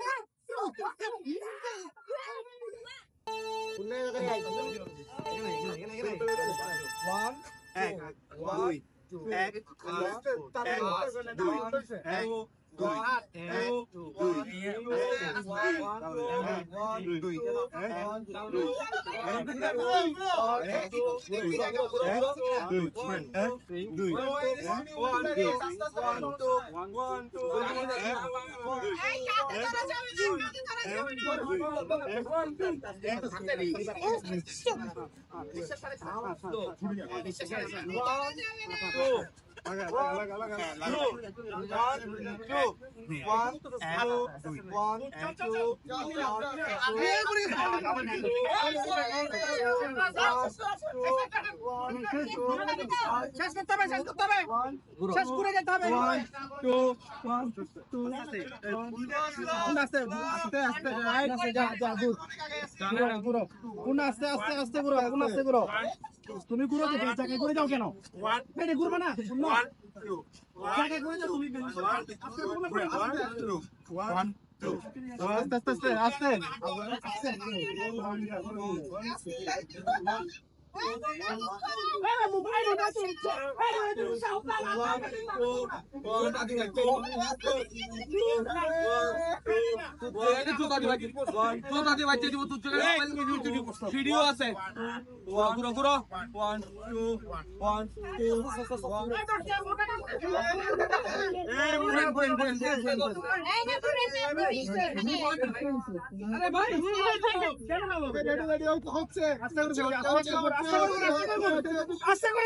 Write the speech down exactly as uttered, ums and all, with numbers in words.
শেষ করতে হবে শেষ করতে হবে শেষ করে যেতে হবে আস্তে আস্তে আস্তে রাইট যা যা দূর ঘুরো কোন আস্তে আস্তে আস্তে ঘুরো কোন আস্তে ঘুরো তুমি ঘুরো তো জায়গায় ঘুরে যাও কেন পেটে ঘুরবে না জায়গায় ঘুরে যাও তুমি আস্তে আস্তে আস্তে আস্তে মোবাইল ভিডিও আছে ঘুরো ঘুরো ওয়ান টু ওয়ান টু আরে ভাই হচ্ছে আস্তে করে আস্তে করে